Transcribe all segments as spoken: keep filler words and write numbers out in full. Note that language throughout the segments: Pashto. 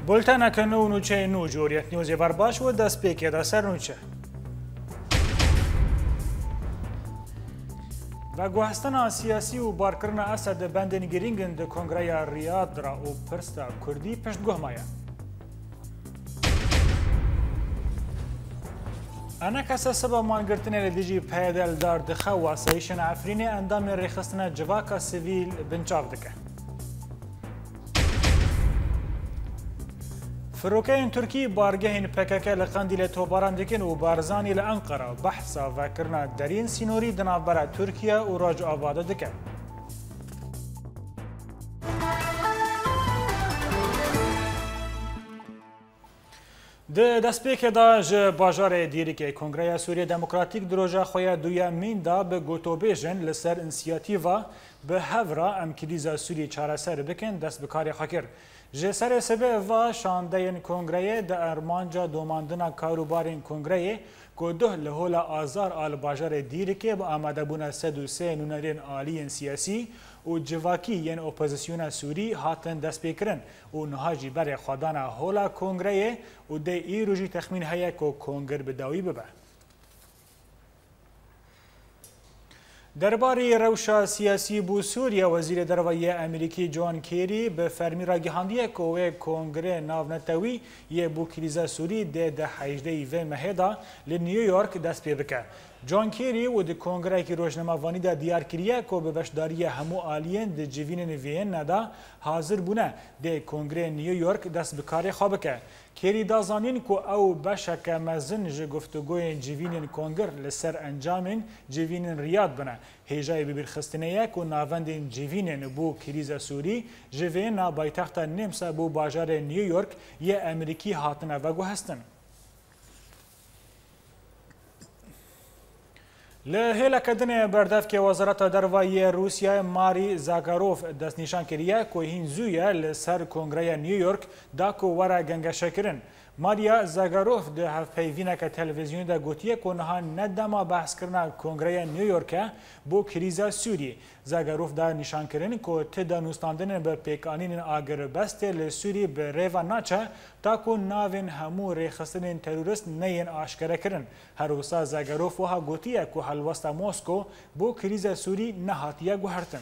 بولتانا کنو نوچه نو جوریت نیوزی برباش و دست پیکی دا سر نوچه و گوهستان سیاسی و بارکرن اسد بندن گرینگن ده کنگره ریاد را و پرستا کردی پشت گوه مایا انا کسا سبا مانگرتن لدیجی پیدل دار دخه و سیشن عفرین اندام ریخستن جواکا سیویل بنچاو دکه فروکین ترکی بارگهین پکک لقندیل توباران دکن و بارزانی لانقره بحثا و کرنا درین سینوری دنابرا ترکیه و راج آباده دکن. د دسپیک دا ج باجار دیری که کنگره سوریه دموکراتیک دروژه خویا دویا مین دا به گوتوبیجن لسر انسیاتیوا به هورا ام کلیزا سوریه چاره سر بکن دست بکاری خاکر. جسر سبه و شاندین کنگره د ارمانجا دوماندنا کاروبارین کنگره که ده لحول آزار آل باجار دیری که با آمده بونه سد و سه نونرین آلین سیاسی و جواکی ین اپوزیسیون سوری هاتن دست بکرن و نهاجی بر خودان هولا کنگره و ده ای روژی تخمین هیا که کنگر بداوی ببه. درباره روشا سیاسی بو سوریا وزیر دروایی امریکی جان کیری به فرمی را گهاندیه که وی کنگره ناونتوی یه بو کریزا سوری ده ده هجده و مهدا لنیویورک دست پی بکه. جان کیری و ده کنگره که روشنموانی ده دیار کریه که به بشداری همو آلین ده جوین وین ندا حاضر بونه ده کنگره نیویورک دست بکاری خواب که. کیری دازانین که او بشک مزن جه گفتگوی جوین کنگر لسر انجامین جوین ریاد بنا. هیجای ببیر خستنه که ناوندین جوین بو کریز سوری جوین نابایتخت نمسا بو باجار نیویورک یه امریکی هاتنه وگو هستن. لهلا کدن بردف که وزارت دروایی روسیه ماری زاگاروف دست نشان کریه که هین زویه لسر کنگره نیویورک دا که ورا گنگشه کرن. ماریا زاگاروف ده هفپیوینه که تلویزیون ده گوتیه که نها ندما بحث کرنا کنگره نیویورک بو کریزا سوری. زاگاروف ده نشان کرن که تدا نوستاندن به پیکانین آگر بسته لسوری به ریوا ناچه تا که ناوین همو ریخستن تروریست نین آشکره کرن. هر وسا زاگاروف وها گوتیه که حلوستا موسکو بو کریزا سوری نهاتیه گوهرتن.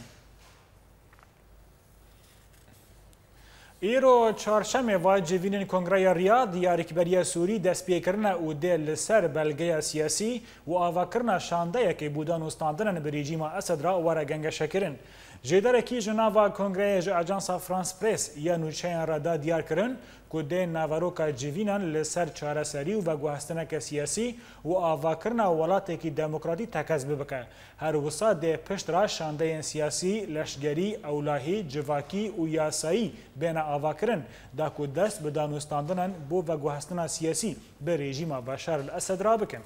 ایرو چهارشنبه و جوینین کنگره ریاد یاریکبری سوری دست پی کرنا و دل سر بلگه سیاسی و آوا کرنا شانده که بودن استاندن به رژیم اسد را ورا گنگشه کرن. جدار کی جناوا کنگره اجانس فرانس پرس یا نوچین را دا دیار کرن که ده نواروکا جوینان لسر چاره سری و گوهستنک سیاسی و آوا کرنا ولاتی که دموکراتی تکز ببکه. هر وسا ده پشت را شانده سیاسی، لشگری، اولاهی، جواکی و یاسایی بین آوا کرن دا که دست به دانستاندنن بو و گوهستن سیاسی به رژیم بشار الاسد را بکن.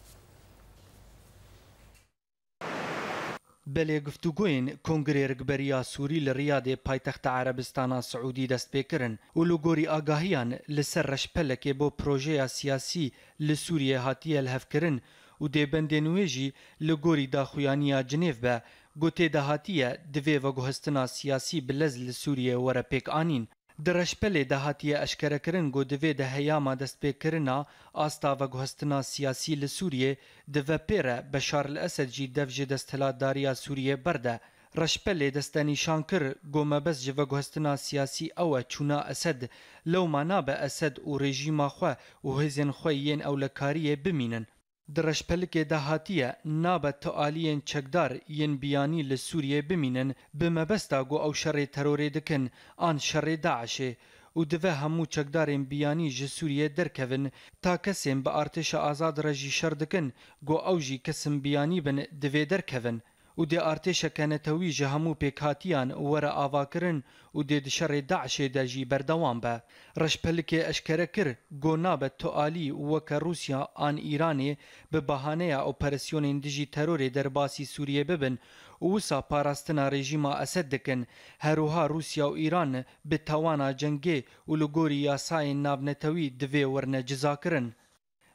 بله گفتگوین کنگره رگبریا سوری لریاد پایتخت عربستان سعودی دست بکرن و لگوری آگاهیان لسر رشپلک با پروژه سیاسی لسوریه هاتیه الهف کرن و دی بندنویجی لگوری داخویانی جنیف به گوته دهاتیه دوی و گوهستنا سیاسی بلز لسوریه ورا پیک آنین. در رشپل دهاتیه اشکره کرن گو دوی ده هیاما دست بکرنا آستا و گوهستنا سیاسی لسوریه دوی پیره بشار الاسد جی دفج دستهلاتداریا سوریه برده. رشپل دستانی شانکر گو مبز جو گوهستنا سیاسی او چونا اسد لو مانا به اسد و رژیم خواه و هزین خویین اولکاریه بمینن. در رشپلک دهاتیه نابت تعالیین چکدار ین بیانی لسوریه بمینن به مبستا گو او شر تروری دکن آن شر داعشه و دوه همو چکدارین بیانی جسوریه درکوین تا کسیم به ارتش آزاد رجی شر دکن گو او جی کسیم بیانی بن دوه درکوین و دی ارتش کنتوی جهمو پیکاتیان ورا آوا کرن و دی دشر داعش داجی بردوان با. رشپلک اشکره کر گو نابت تعالی وک روسیا آن ایرانی به بهانه اپراسیون دیجی ترور در باسی سوریه ببن و وسا پاراستنا رژیم اسد دکن. هروها روسیا و ایران به توانا جنگی و لگوری یاسای نابنتوی دوی ورن جزا کرن.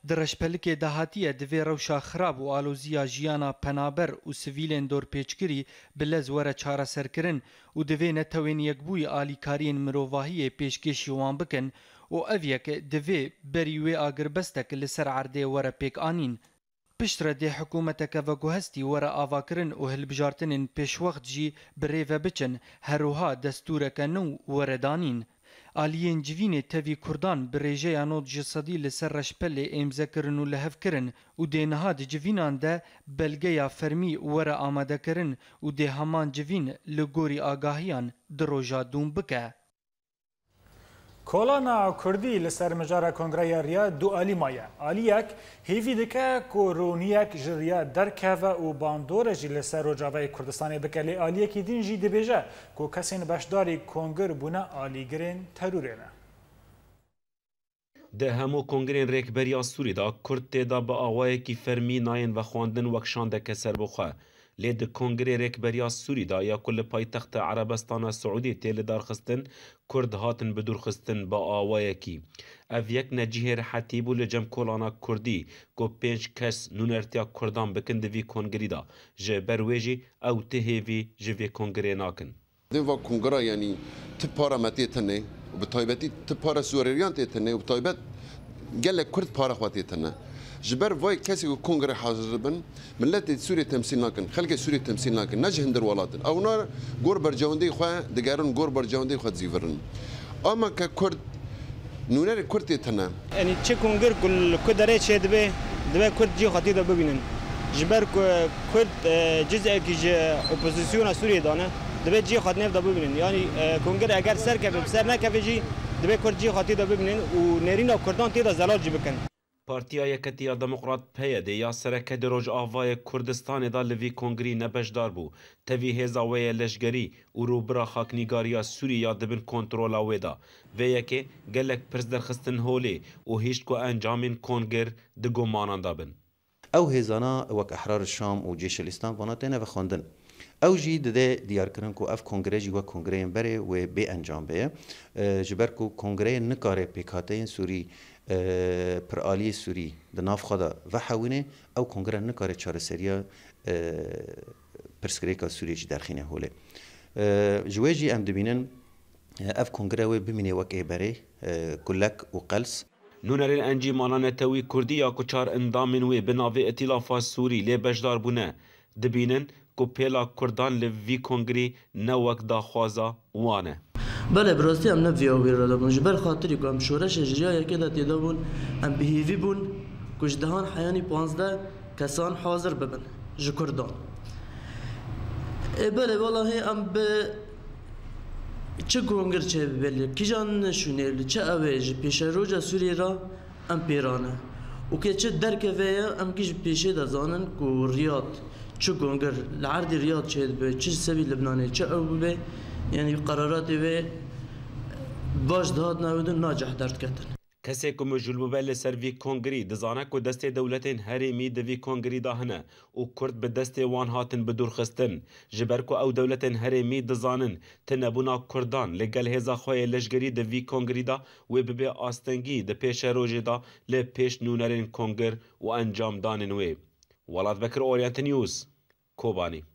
درشپلکê dahatiye divê rewşa xirab û aloziya jiyana penaber û sivîlên dorpêçkirî bi lez were çareserkirin û divê netewên yekbûyî alîkariyên mirovahiyê pêşkêşî wan bikin û ev yek divê berî wê agirbestek li ser erdê were pêkanîn. Piştre dê hikûmeteke veguhestî were avakirin û hilbijartinên pêşwext jî bi rê ve biçin, herûha destûreke nû were danîn. Aliyên civînê tevî Kurdan bi rêjeya nod ji sedî li ser reşpelê êmzekirin û lihevkirin û dê niha di civînan de belgeya fermî were amadekirin û dê heman civîn li gorî agahiyan di roja dûm bike. Kolana Kurdî li ser mijara Kongreya Riyad du alî maye. Aliyek hêvî dike ku rûniyek ji Riyad derkeve û bandore jî li ser Rojavayê Kurdistanê bike. Lê aliyekî din jî dibêje ku kesên beşdarî Kongir bûne alîgirên terûrê ne. Di hemû kongrên rêkberiya Sûrî de Kurd tê da bi awayekî fermî nayên vexwandin wek şandeke serbixwe. Lê di kongrê rêkberiya Sûrî de ya ku li paytexta Erebistana Siûdî tê li darxistin, Kurd hatin bi dûrxistin bi awayekî. Ev yek necihê rihetî bû li cem kolana Kurdî ku pênc kes nûnertiya Kurdan bikin di vî kongrî de. Ji ber wê jî ew tê hêvî ji vê kongrê nakin. Dêva kongra yanî ti para me tê tune û bi taybetî ti para Sûreriyan tê tune û bi taybet gelek Kurd para xwe tê tune. Ji ber vay kesê ku kongrê hazir bin, milletê Sûriyê temsîl nakin, xelkê Sûriyê temsîl nakin, ne ji hindir welatin. Ew nar gor bercewendeyê xwe digerin, gor bercewendeyê xwe dizîvirin. Ama ke Kurd nûnerê Kurd tê tune. Yani çi kongir ku derê çê dibe, dibe Kurd cî xwedî de bibînin. Ji ber ku Kurd cizekî ji opozisyona Sûriyê dane, dibe cî xwedî de bibînin. Yani kongir eger serkeve, ser nekeve jî dibe Kurd cî xwedî de bibînin û nêrîna Kurdan tê de zelal jî bikin. Partiya Yeketiya Demokrat P Y D ya sereke di Rojavayê Kurdistanê da li vî kongrî nebeşdar bû. Tevî hêza wê ye leşgerî û rûbira xaknîgariya Sûriya dibin kontrola wê da. Vê yekê gelek pirs derxistin holê û hîşt ku encamên kongir di gumanan da bin. Ew hêzana wek Ehrar Şam û Cêşil İslam vana têne vexwendin. Ew jî didê diyarkirin ku ev kongre jî wek kongreyên berê wê bê encam bê ji ber ku kongreyên nikare pêkhateyên Sûrî پرآلی سوری د ناف خدا و حوینه او کنگره نکاره چارەسەریە پرسکرێکا سووری جی دەرخینە هۆلێ جوێژی ئەم دەبینن ئەف کنگره وێ بمینێ وەک ئێبەرێ گولەک و قەلس نونەرên encîmana netewî Kurdî ya ku çar endamên wê bi navê Îtîlafa Sûrî lê beşdar bûne dibînin ku pêla Kurdan li vî kongrî ne wek daxwaza wan e. بله براستی هم نویا ویرا دابون جبر خاطری که هم شورش اجریا یکی دا تیدا بون هم بهیوی بون کجدهان حیانی پانزده کسان حاضر ببن جکردان بله والله هم به چه گونگر چه ببلی کی جان نشونیل چه اویج پیش روجا سوری را هم پیرانه و که چه درک ویا هم کیش پیشه دا زانن کو ریاض چه گونگر لعرد ریاض چه به چه سبیل لبنانی چه او به yani qararatê wê baş dihat newidin naceh derdketin. Kesê ku mijûl bibe li ser vî kongrî dizane ku destê dewletên herêmî di vî kongrî da hene û Kurd bi destê wan hatin bidûrxistin. Ji ber ku ew dewletên herêmî dizanin ti nebûna Kurdan li gel hêza xwe yê leşgerî di vî kongrî da wê bibe astengî di pêşe rojê da lê pêş nûnerên kongir û encamdanên wê. Welatbekir Orient News Kobanî.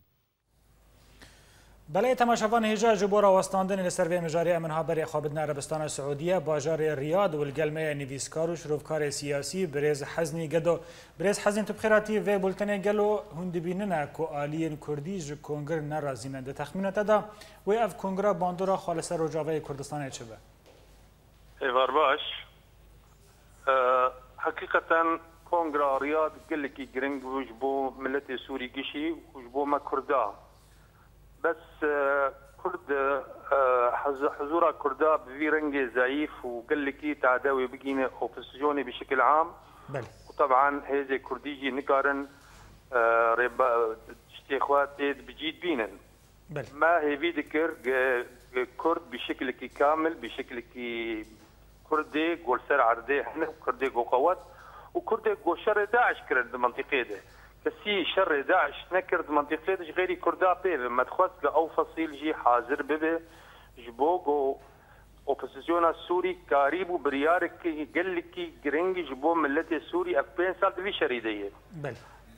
بله تماشاوان هجا جبورا وستاندن لسر وی مجاری امن هابری خوابدن عربستان سعودیه باجار ریاض و الگلمه نویسکار و شروفکار سیاسی برز حزنی گدو برز حزن تو بخیراتی و بولتنه گلو هند بیننه کو آلیین کردی ج کنگر نرازینه ده تخمینه دا و اف کنگرا باندورا خالص رجاوه کردستان چه به ایوار باش حقیقتا کنگرا ریاض گلکی گرنگ وجبو ملت سوری گشی وجبو ما کردا بس كرد حضور كردا بفي رنج ضعيف وقال لك تعداوي بقينا اوبوزيسيوني بشكل عام بل. وطبعا هذا كرديجي نقارن ربا اشتيخوات بجيد بينا بل. ما هي في ذكر كرد بشكل كامل بشكل كردي قول سر عردي هنا كردي قو قوات وكردي قو شر داعش كرد منطقه ده كسي شر داعش نكرد منطقه ده غيري كردا بيه ما تخوت او فصيل جي حاضر ببه جبوغو اپوزیسیون سوری قریب و بریار که گل کی گرنگی جبو ملت سوری اف پنج سال دوی شریده. بله.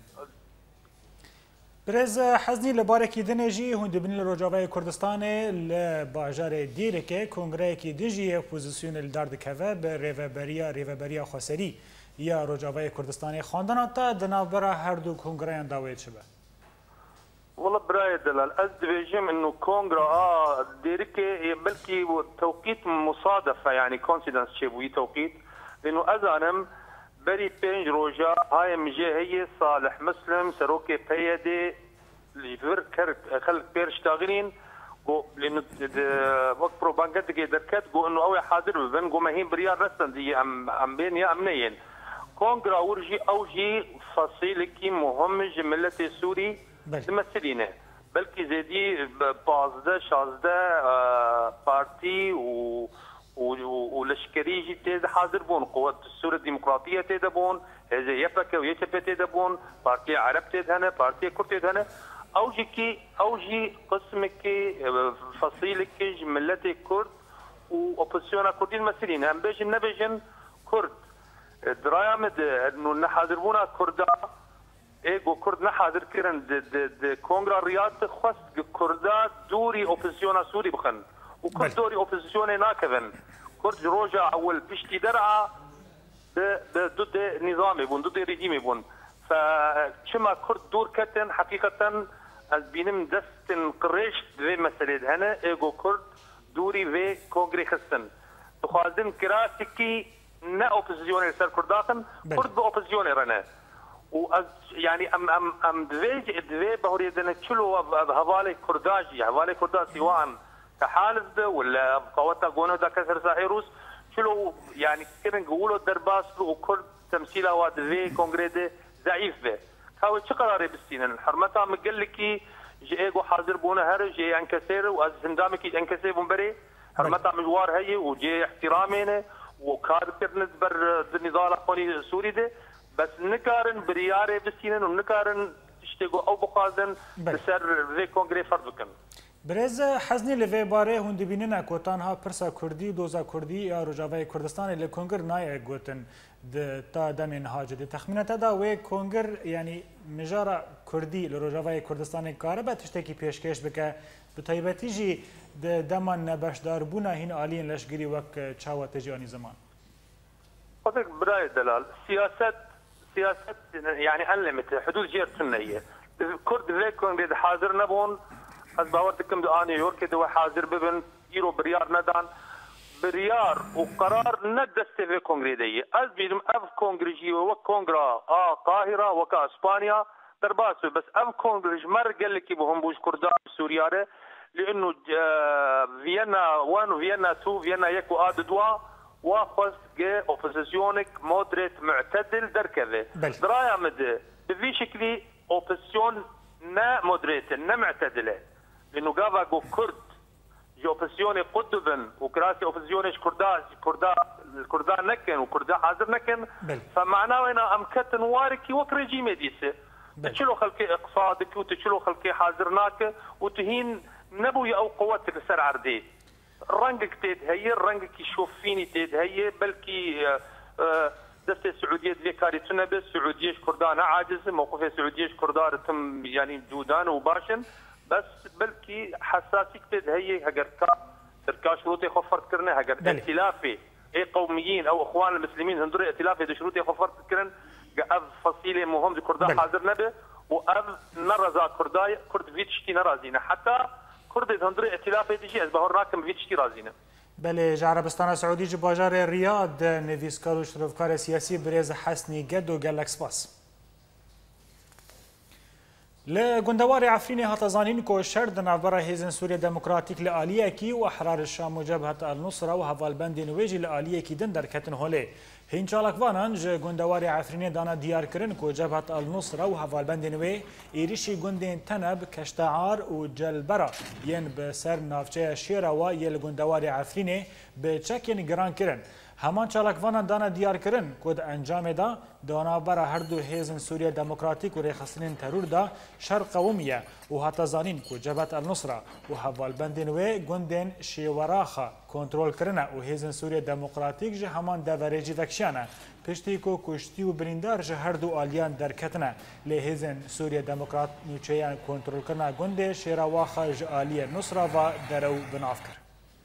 برز حزنی لبارکی دنجی هند بین روجاوای کردستان لباجار دیره که کنگره کی دیجی اپوزیسیون الدارد کفه به ریوبریا ریوبریا خسری یا روجاوای کردستان خواندن تا دنابرا هر دو کنگره داوید شبه. والله براي دلال از دبيجم انه كونغرا اه ديركي بلكي توقيت مصادفه يعني كونسيدنس شيبوي توقيت لانه اذانم بري بينج روجا هاي مجي هي صالح مسلم سروكي بيدي ليفر كرت خلق بيرشتاغلين لانه وقت بروباغندا كي دركت قو انه اوي حاضر بن قو ماهين بريال رسن دي ام ام بين يا امنين كونغرا ورجي اوجي فصيلكي مهم جملتي سوري تمثلينه بلكي زيدي بازده شازده بارتي و ولشكري تيد حاضر بون قوات السورة الديمقراطية تيد بون هذا يفك ويتبت تيد بون بارتي عرب تيد هنا بارتي كرد تيد هنا اوجي كي اوجي قسمك فصيلك ملتي كرد واوبوزيون كردين مثلين هم بيجن نبيجن كرد درايا مد انه نحاضر بونا كردا ايجو كرد نحاضر كيرن د كونغرا رياض خواست كردا دوري اوبوزيون سوري بخن وكرد دوري اوبوزيون ناكفن كرد روجا اول بيشتي درعا ضد نظامي بون ضد ريجيمي بون فشما كرد دور كتن حقيقة از بينم دستن قريش في مسألة هنا ايجو كرد دوري في كونغري خستن تخوازن كراسكي نا اوبوزيون سر كرداخن كرد باوبوزيون رنا و يعني ام ام ام دفيج دفي بهوري دنا تشلو هوالي كرداجي هوالي كردا سواء كحالف ولا قوات قونو دا كسر ساحيروس شلو يعني كنا نقولوا درباس وكرد تمثيله ودفي كونغريدي ضعيف به هاو شو قراري بستين حرمتها مقلكي جيجو حاضر بونا هر جي انكسر واز هندامكي انكسر بمبري حرمتها مجوار هي وجي احترامينه وكار كرنز بر النضال اخواني سوري ده بس نكارن برياري بسينن ونكارن تشتغو او بخازن بسر في كونغري فرضكن برز حزنی لوی باره هند بینن کوتان ها پرسا کردی دوزا کردی یا روجاوای کردستان ل کنگر نای گوتن د تا دمن هاج د تخمینه تا و کنگر یعنی مجارا کردی ل روجاوای کردستان کار به تشتکی پیشکش بک به تایبتی جی د دمان نبشدار بونا هین الین لشگری وک چاوت جانی زمان خذك براي دلال سياسات سياسات يعني انلمت حدود جير سنيه كرد في كونغري حاضر نبون از باورتكم دو نيويورك دو حاضر ببن يرو بريار ندان بريار وقرار ندست في كونغري دي از بيدم اف كونغريجي و كونغرا اه قاهره وكا اسبانيا درباسو بس اف كونغريج مر قال لك بهم بوش كردان سوريا لانه فيينا واحد وفيينا اثنين فيينا يك واد دوا واخذ جي اوبوزيسيونك مودريت معتدل دركذا درايا مد في شكلي اوبوزيسيون نا مودريت نا معتدله لانه قافا جو كرد جو اوبوزيوني قطبا وكراسي اوبوزيونيش كردا كردا الكردان نكن وكردا حاضر نكن فمعناه انا امكتن واركي وك ريجيم ديسه تشلو خلكي اقصادك وتشلو خلكي حاضرناك وتهين نبوي او قوتك سر عردي رنقك تيدهي رنقك يشوف فيني تيدهي بلكي دست السعوديه ذي كاري تنبس سعوديش كردان عاجز موقف السعوديش كردان تم يعني جودان وباشن بس بلكي حساسيك تيدهي هجركا تركا شروطي خفرت كرنا هجر ائتلافي اي قوميين او اخوان المسلمين هندري ائتلافي دي شروطي خفرت كرن اف فصيله مهم دي كردان حاضر نبي واف نرزا كرداي كرد فيتشتي نرازينا حتى كرد هندري ائتلافي دي از بهر راكم فيتشتي رازينا بله عربستان سعودی ج باجار ریاض نویسکار و شرفکار سیاسی برز حسنی گد و گلکس باس لگندوار عفرین هاتزانین کو شرد نوبر هیزن سوریه دموکراتیک لآلیه کی و احرار الشام و جبهه النصره و حوالبند نویجی لآلیه کی دن در کتن هوله هین چالکوانان ج گندوار عفرین دانا دیار کرن کو جبهه النصره و حوالبند نوی ایریشی گندین تنب کشتعار و جلبرا ین به سر نافچه شیرا و یل گندوار عفرین به چکن گران کرن همان چالاکوانا دانا دیار کرن کد انجام دا دانابرا هر دو هیزن سوریه دموکراتیک و ریخستنین ترور دا شر قومیه و حتی زانین که جبهت النصره و حوالبندین و گندین شیوراخا کنترول کرنه و هیزن سوریه دموکراتیک جه همان دوریجی وکشانه پشتی که کشتی و بریندار جه هر دو آلیان درکتنه لی هیزن سوریه دموکرات نیچهیان کنترول کرنه گنده شیرواخا جه آلیه نصره و درو بناف کرد.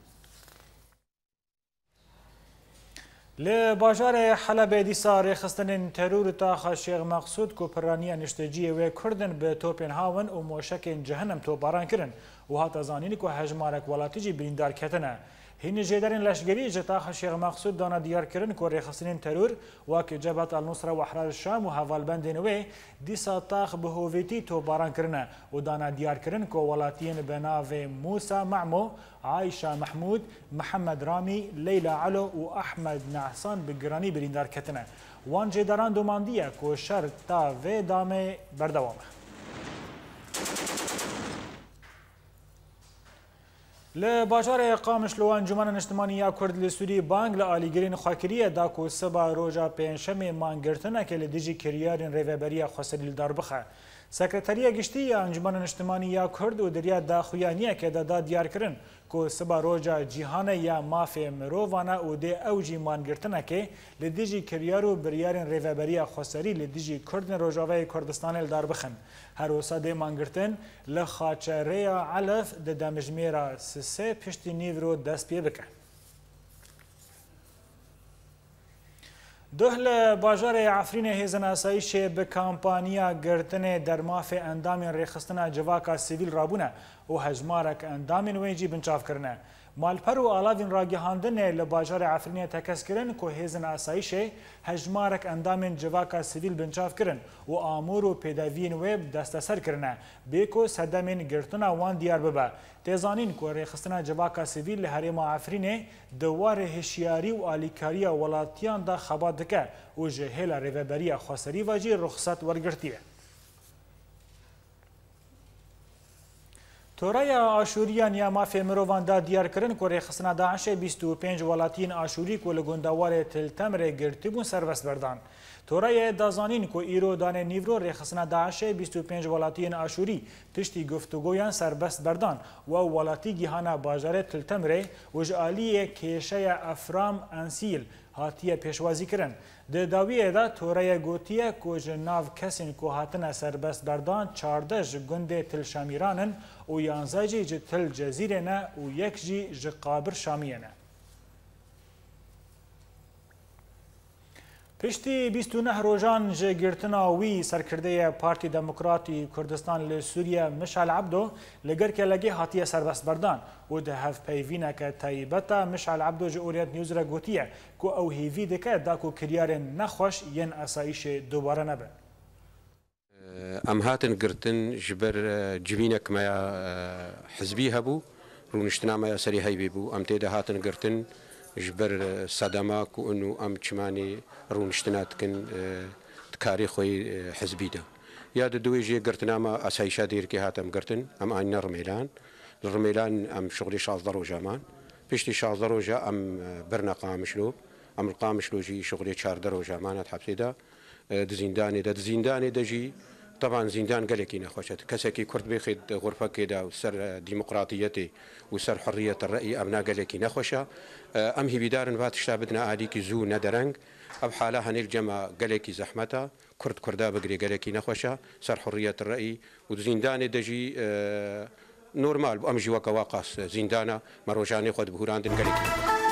لباجار حلب دیسا ریخستن ترور تا شیخ مقصود کو پرانی نشتجی و کردن به توپن هاون و موشک جهنم تو باران کرن و هات زانین کو هجمارک ولاتی جی بریندار کتنه هین جدارین لشگری جتا شیخ مقصود دانا دیار کرن کو ریخستن ترور و که جبهت النصره و احرار الشام و حوالبندین و دیسا تاخ به هویتی تو باران کرنه و دانا دیار کرن کو ولاتین بناو موسی معمو عایشه محمود محمد رامی لیلا علو و احمد نعسان بگرانی بریندار کتنه وان جداران دوماندیه کو شر تا و دامه بردوامه لباجار قامش لو انجمن اجتماعی کرد لسوری بانگ لآلیگرین خاکریه دا کو سبا روجا پنجشنبه مانگرتنه که لدیجی کریارین ریوبری خسری داربخه سکرتریه گشتی انجمن اجتماعی کرد و دریا داخویانیه که دا دیار کرن کو سبا روجا جیهانه یا مافی مروانه و ده اوجی مانگرتنه که لدیجی کریارو بریارین ریوبری خسری لدیجی کردن روجاوی کردستان داربخن هر وساده مانگرتن لخاچره علف د دمجمیرا سه پشتی نیورو دست پی بکن. دهل باجار عفرین هیزن اسایش به کامپانیا گرتن در ماف اندام ریخستن جواکا سیویل رابونه و هجمارک اندام ویجی بنچاف کرنه. مالپر و آلاوین راگهاندن لباجار عفرین تکس کرن که هیزن اسایش هجمارک اندام جواکا سیویل بنچاف کرن و آمور و پیداوین ویب دستسر کرنه بیکو صدامین گرتن وان دیار ببه. تیزانین که ریخستن جواکا سیویل لحریم عفرین دوار هشیاری و آلیکاری ولاتیان دا خبات دکه و جهیل ریوبری خسری واجی رخصت ورگرتیه. تورای آشوریان یا مافی مروان دا دیار کرن که ریخستنا داعش بیست و پنج ولاتین آشوری که لگندوار تلتمر گرتیبون سربست بردان. تورای دازانین که ایرو دانه نیورو ریخستنا داعش بیست و پنج ولاتین آشوری تشتی گفتگویان سربست بردان و ولاتی گیهانا باجار تلتمر و جعالی کیشه افرام انسیل هاتیه پیشوازی کرن. ده داویه دا تورای گوتیه که جناو کسین که هاتن سربست بردان چارده جگنده تل شامیرانن و یانزه جی تل جزیره نه و یک جی جقابر شامیه نه. پشتی بیست و نه روزان جگرتنا وی سرکرده پارتی دموکراتی کردستان لسوریه مشعل عبدو لگر که لگه هاتیه سربست بردان و ده هف پیوینه که تایبتا مشعل عبدو جوریت نیوز را گوتیه که او هیوی دکه دا که کریار نخوش ین اسایش دوباره نبه. ام هاتن گرتن جبر جبینک ما حزبی هبو رونشتنا ما سری هیوی بو ام تیده هاتن گرتن جبر صدما کو انه ام چمانی رونشتنات کن تکاری خوی حزبی ده یاد دوی جی گرتنا ما اسایشا دیر که هاتم گرتن ام آین رمیلان رمیلان ام شغلی شازده روزا مان پشتی شازده روزا ام برنا قامشلو ام القامشلو جی شغلی چارده روزا مانت حبسی ده دزیندانی ده دزیندانی ده جی طبعا زندان قال لك نخوشت كسكي كرد بيخد غرفة كده وسر ديمقراطيتي وسر حرية الرأي أمنا قال لك نخوشة أم هي بدار فات شتابدنا عاديك زو ندرنج أب حالها نلجمع قال لك زحمتها كرد كردا بقري قال لك نخوشة سر حرية الرأي وزندان دجي نورمال أمجي وكا واقاس زندانا مروجاني خد بهوراندن قال لك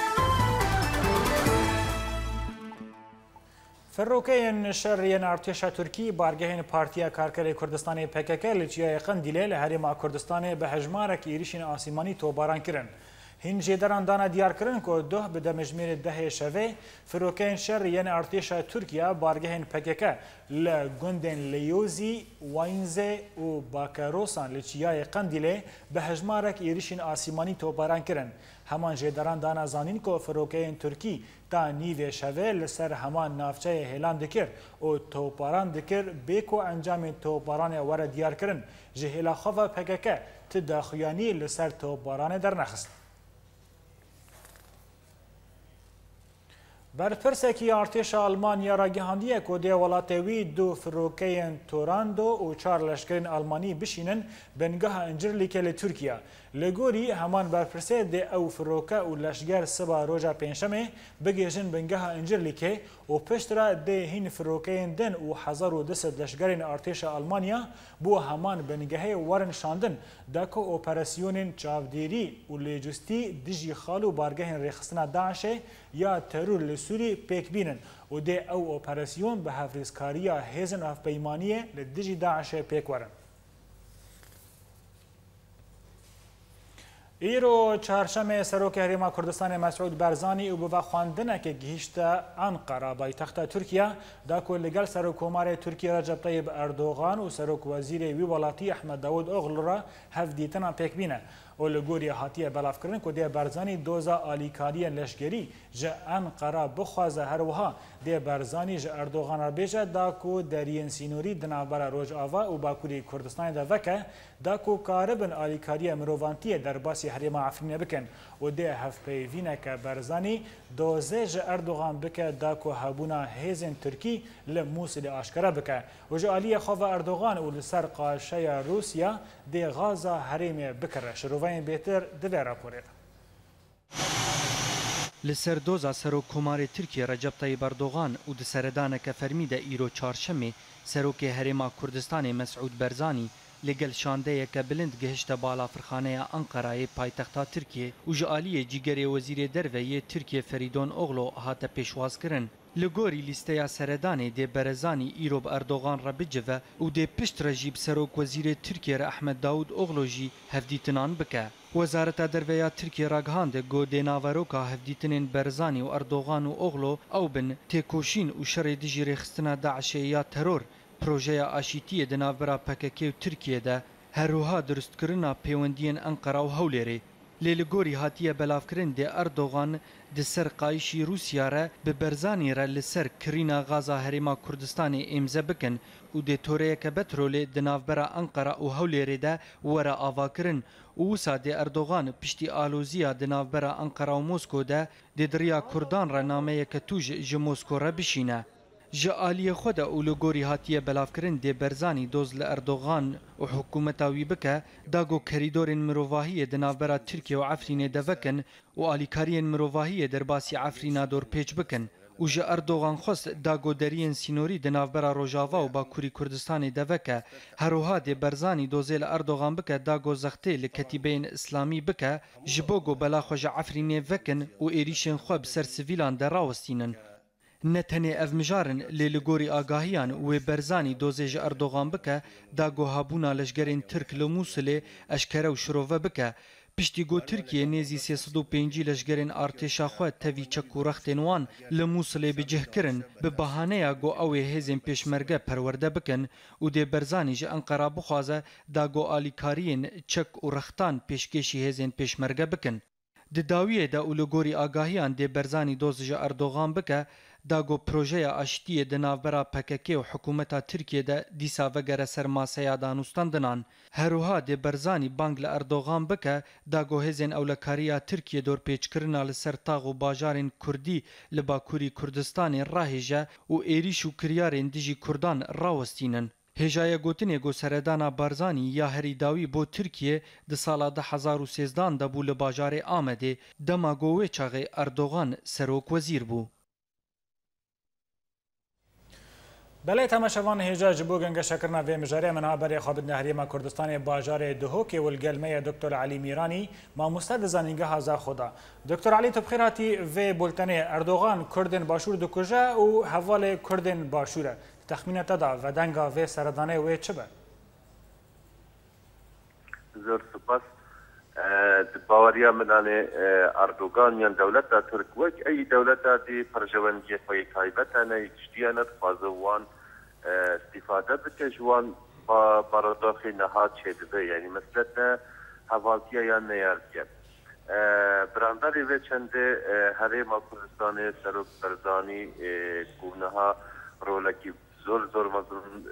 فروکین شهریان ارتش ترکی بارگهین پارتیا کارکر کردستان پکک لچیای قندیله لهریم کردستان به هجمارک ایریشین آسیمانی توباران کرن. هین جدران دانا دیار کرن که دو به دمجمیر ده شوه فروکین شهریان ارتش ترکیا بارگهین پکک لگندن لیوزی واینزه و باکروسان لچیای قندیله به هجمارک ایریشین آسیمانی توباران کرن. همان جدران دانا زانین که فروکین ترکی تا نیو شوه لسر همان نافچه هلان دکر و توپاران دکر بیکو انجام توپاران ور دیار کرن جهلا خواه پککه تداخیانی لسر توپاران در نخست. برپرسێکی ئارتێشە ئەڵمانیا ڕاگەیاندیە کۆ دێ وڵاتەوی دوو فرۆکەیەن تۆراندۆ و چار لەشکرین ئەڵمانی بشینن بنگەها ئەنجرلیکە لە تورکیا لە گۆری هەمان بەرپرسێ دێ ئەو فرۆکە و لەشگەر سبا ڕۆژە پێنجشەمێ بگێژن بنگەها ئەنجرلیکێ و پشترا دێ هین فرۆکەیەن دن و حەزار و دەسەد لەشگەرین ئارتێشە ئەڵمانیا بووە هەمان بنگەهەیە وەرن شاندن داکۆ ئۆپەراسیۆنین چاودێری و لێجوستی دژی خاڵ و بارگەهین ڕێخستنا داعشێ یا تەرور لە سووری پێکبینن و دێ ئەو ئۆپەراسیۆن بە هەفرێزکاریە هێزن ئەفپەیمانیە لە دژی داعشێ پێکوەرن. ئیرۆ چهارشەمێ سەرۆکی هەرێما کوردستانی مەسعود بەرزانی و بە خواندنێکی گەیشتە ئەنقەرە پایتەختە تورکیا داکۆ لەگەڵ سەرۆکۆمارێ تورکیا ڕەجەب طەیب ئەردۆغان و سەرۆک وەزیرێ وی وڵاتی ئەحمەد داود ئۆغڵڕە هەفدیتنا پێکبینە و لە گۆری هاتیە بەلافکردن کۆ دێ بەرزانی دۆزا ئالیکاریە لەشگەری ژە ئەنقەرە بخوازە هەروەها دێ بەرزانی ژە ئەردۆغانە بێژە داکۆ دەریێن سینووری دنابەرە ڕۆژئاوا و باکووری کوردستانی دەڤەکە داکۆ کاربن ئالیکاریە مرۆڤانتیە دەرباسی هەرێما عەفرینە بکەن و دێ هەفپەیڤینەکە بەرزانی دۆزێ ژە ئەردۆغان بکە داکۆ هەبوونا هێزن تورکی لە مووسڵی ئاشکرا بکە و ژە ئالیە خۆڤە ئەردۆغان و لەسەر قاشەیە رووسیا دێ غازا هەرێمێ بکڕە شرۆڤایین بێتر دەوێ راپۆرێت. لەسەر دۆزا سەرۆککۆمارێ تورکیا ڕەجەب طەیب ئەردۆغان و دسەردانەکە فەرمیدە ئیرۆ چهارشەمێ سەرۆکێ هەرێما کوردستانی مەسعود بەرزانی لەگەل شاندەیەکە بلند گەهشتە باڵافرخانەیە ئەنقەرایە پایتەختا تورکیە و ژە ئالیە جیگەرێ وەزیرێ دەرڤەیە تورکیە فەریدۆن ئۆغڵۆ هاتە پێشوازکردن لە گۆری لیستەیە سەردانێ دێ بەرەزانی ئیرۆ بە ئەردۆغان ڕەبجەوە و دێ پشت ڕەژیب سەرۆک وەزیرێ تورکیە رە ئەحمەد داود ئۆغڵۆژی هەفدیتنان بکە. وەزارەتە دەرڤەیە تورکیە ڕاگەهاندە گۆ دێناڤەرۆکە هەفدیتنێن بەرزانی و ئەردۆغان و ئۆغڵۆ ئەو بن تێکۆشین و شەڕێ دژی ڕێخستنە داعشێ یا تەرۆر پرۆژەیە ئاشیتیە دناڤبەرە پەکەکێ و تورکیەدا هەروها دروستکردنا پەیوەندیên ئەنقەرا و هەولێرێ لێ لە گۆری هاتیە بەلافکردن دێ ئەردۆغان دسەر قایشی رووسیارە بە بەرزانیرە لەسەر کڕینا غازا هەرێما کوردستانی ئێمزە بکەن و دێ تۆرەیەکە بەترۆلێ دناڤبەرە ئەنقەرا و هەولێرێدا وەرە ئاواکردن و وسا دێ ئەردۆغان پشتی ئالۆزیە دناڤبەرە ئەنقەرا و مۆسکۆدا دێدریا کوردان ڕەنامەیەکە توژ ژە مۆسکۆڕە بشینە. ژە ئالیە خۆدا و لە گۆری هاتیە بەلافکردن دێ بەرزانی دۆز لە ئەردۆغان و حکوومەتاوی بکە داگۆ کەریدۆرên مرۆڤاهیە دناڤبەرە تورکیە و عەفرینێ دەڤەکن و ئالیکاریên مرۆڤاهیە دەرباسی عەفرینا دۆرپێچ بکەن و ژە ئەردۆغان خۆست داگۆ دەریên سینۆری دناڤبەرە ڕۆژاوا و باکووری کوردستانی دەڤەکە هەروها دێ بەرزانی دۆزێ لە ئەردۆغان بکە داگۆ زەختێ لە کەتیبەیەن ئیسلامی بکە ji بۆ گۆ بەلاخۆ ژە عەفرینێ vەکن و ێریشên xwe bi ser sivîlan de rawestînin. نەتەنێ ئەv mijarin lê li gorî agahiyan wê berzanî dozê ji Erdogan bike dago hebûna leşgerên Tirk li Musilê eşkere û şirove bike piştî got Tirkiye nêzî sê sed û pêncî leşgerên artêşa xwe tevî çek û rextên wan li Musilê bicih kirin bi bahaneya got ew ê hêzên pêşmerge perwerde bikin û dê berzanî ji Enqera bixwaze dago alîkariyên çek û rextan pêşkêşî hêzên pêşmerge bikin. Di dawiyê de û li gorî agahiyan dê berzanî doz ji Erdogan bike داگو پروژه آشتی د ناوبرا پککی و حکومت ترکیه ده دیسا وگره سر ماسیا دانوستاندنان هروها د برزانی بانگ ل اردوغان بکه داگو هزن اولکاریا ترکیه دور پیچ کرنا ل سر تاغ و باجارن کردی ل باکوری کردستان راهجه و ایریش و کریارن دیجی کردان راوستینن هجای گوتنی گو سردانا بارزانی یا هری داوی بو ترکیه د سالا ده هزار و سیزدان ده بو ل باجار آمده دما گوه چاغه اردوغان سروک وزیر بو بله تماشاوان هجا جبو گنگ شکرنا و مجاری من عبر خابد نهریم کردستان باجار دهوک و الگلمه دکتر علی میرانی ما مستد زنینگه هزا خدا دکتر علی تبخیراتی و بولتنه اردوغان کردن باشور دو کجا و حوال کردن باشوره تخمینه تدا و دنگا و سردانه و چه به؟ زور سپاس باوریا منانه اردوغان یان دولت ترک وک ای دولت دی پرجوانجی خوی تایبتانه اجتیانت فازوان استفاده بکه جوان با برداخی نهاد چیده یعنی مثلا حوالتیا یا نیارکه برانداری و چنده هریم کردستان سروک برزانی گونها رولکی زور زور مزرون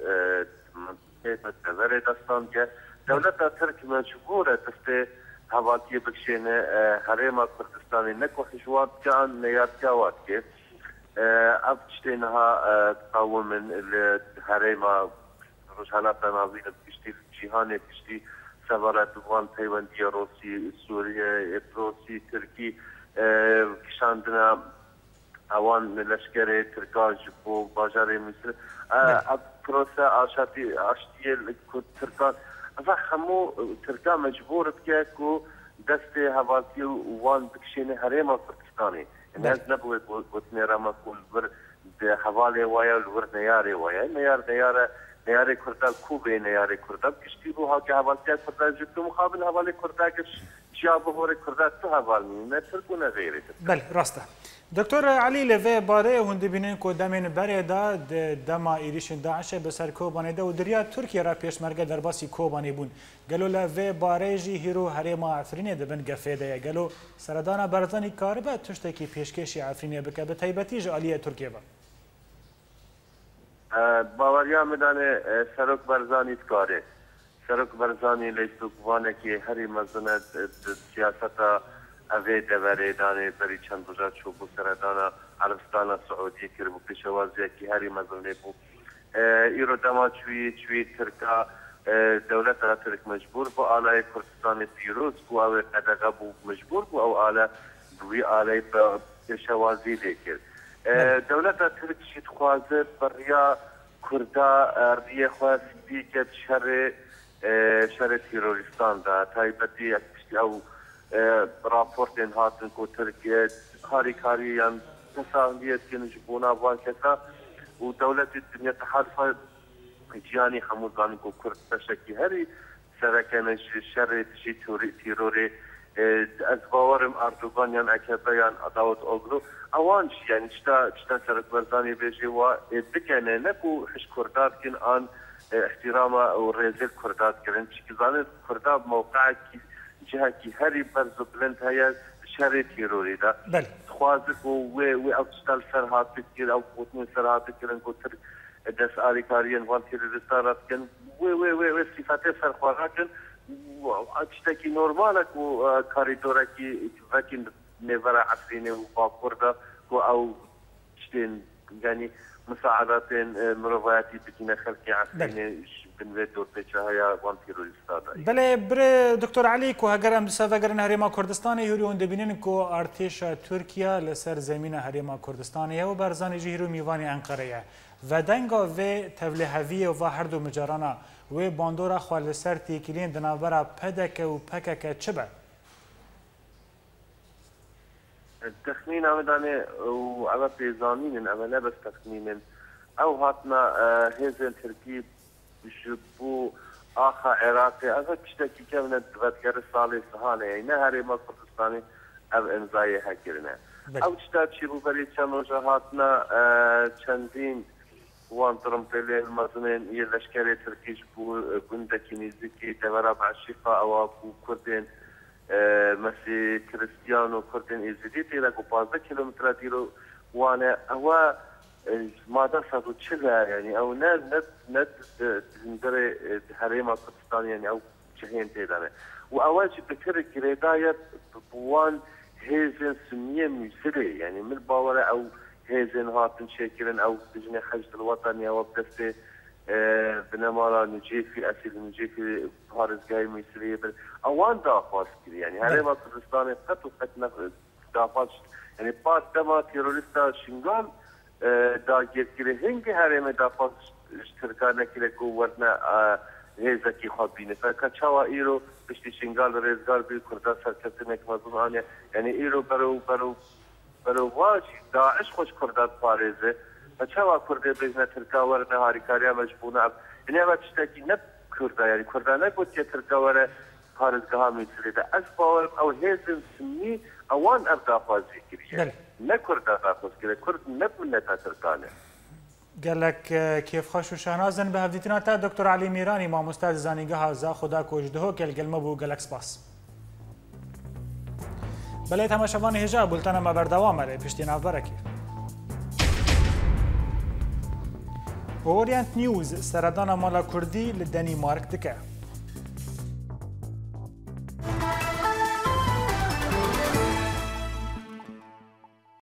منطقه دستان که دولت ترک مجبوره دسته حوالی بکشینه هریم کردستانی نکوهشوات کان نیارکاوات که اف تشتينها تقاوم من الهريمه رجالات نازيه بتشتي جيهان بتشتي سفارات وان تايوانديه روسي سوريا روسي تركي كشاندنا اوان لشکر ترکا جبو باجار مصر اب پروسه آشتی آشتی ترکا افا همو ترکا مجبور که کو دست هواتی وان بکشین هرما پاکستانی الناس نبوي بوتني رما كل بر حوالي ويا الور نياري ويا نيار نيار نياري كردال كوبي نياري كردال كشتي بو هاكي حوالتي كردال جبتو مقابل حوالي كردال جابو هوري كردال تو حوالي نه تركونا غيري بله راسته دکتر علی لوی باره هند بینن کو دمن بره دا دما ایریشن داعش به سر کوبانه دا و دریا ترکیه را پیشمرگه در باسی کوبانه بون گلو لوی باره جی هیرو هریما عفرینه دبن گفیده گلو سردانا برزانی کاربه تشتکی پیشکشی عفرینه بکه به تایبتی جالیه ترکیه با باوریا میدانه سرک برزانی کاره سرک برزانی لیستوکوانه که هری مزنه سیاستا اوی دوره دانه بری چند روزا چوبو سردانا عربستان سعودی کرد بو پیشوازی کی هری مزنه بو ایرو دما چوی چوی ترکا دولت ترک مجبور بو آلای کردستان پیروز بو او قدقه بو مجبور بو او آلا بوی آلای پیشوازی دیکر دولت ترک شید خوازه بریا کردا ریه خواست بیکت شر شر تیروریستان دا تایبتی اکشتی او راپورتين هاتن كو تركيا هاري كاريا تساهلية كنجبونا وانكسا ودولة الدنيا تحالفة جياني حمودان كو كرد تشكي هاري سركنا شر تشي تيروري ازباورم اردوغان يان اكبيان اداوت اوغلو اوانش يعني شتا شتا سرك برزاني بيجي و بكنا نكو حش كردات كن ان احتراما ورزيل كردات كرن شكزان كردات موقعك جهه کی هری برز بلند هيا شر تيروري دا بله خوازك و و اوتشتال سرحات كتير او قوتن سرحات كرن كتر دس آري كاريان وان تيروريستارات كن و و و و صفات سرخواراتن اشتكي نورمالك و كاريدوركي فاكين نيفرا عفريني و باكوردا او شتين يعني مساعدات مروفاتي بكينا خلقي عفريني بله بر دکتر علی کو اگر ام سفر هریما کردستان یوری اون دبینن کو ارتش ترکیه لسر زمین هریما کردستان و برزان جهرو میوانی انقره و دنگا و تبلیغی و هر دو مجرانا و باندورا خال سر تیکلین دنابرا پدک و پکک چبه التخمين عمدانه وعلى بيزانين اما لا بس تخمين او هاتنا هيزن تركي جبو آخا عراقي اغا تشتكي كمنا تغتكر الصالي سهانة يعني نهاري ما كردستاني او امزايا هكرنا او تشتاكي ببري چنوجا هاتنا چندين وان ترمبلين مزنين يلشكري تركي جبو قندكي نزيكي تورا بعشيقا او ابو كردين مسي كريستيانو كردين ازيديتي لكو بازده كيلومترا ديرو وانا هو ماذا صاروا تشلا يعني او ناد ناد ناد تندري هريما كردستان يعني او شهين تيدانه واول شيء بكر كريدايا بوان هيزن سنيه مسري يعني من باورة او هيزن هاتن شاكرين او بجني حشد الوطني او بدسته بنمارا نجيفي اسيد نجيفي بارز جاي مسري اوان دافاس يعني هريما كردستان قد وقت دافاس يعني بعد دما تيروريستا شنغال دا گرگیری هنگی هرم دافاس اشترکانه که قوتنا هزکی خواب بینه فکچاوا ایرو بشتی شنگال رزگار بی کرده سرکتنه که مزون آنیا یعنی ایرو برو برو برو واجی داعش خوش کرده پارزه فچاوا کرده بزنه ترکا ورنه هاریکاریا مجبونه یعنی اما چشتاکی نب کرده یعنی کرده نگود که ترکا ورنه پارزگاه میسلی ده از باور او هزن سنی اوان اب دافازی کریه نكرد دافاز كده كرد نبنت تركانه قال لك كيف خش وشهنازن بهفتنا تا دكتور علي ميراني مع مستعد زانيغا زا خدا كوجده كل قلمه بو جالكس باس بله تماشاوان هجا بولتنا ما بردوام له پشتینا برکی اورينت نيوز سردان مالا كردي لدنمارك دكه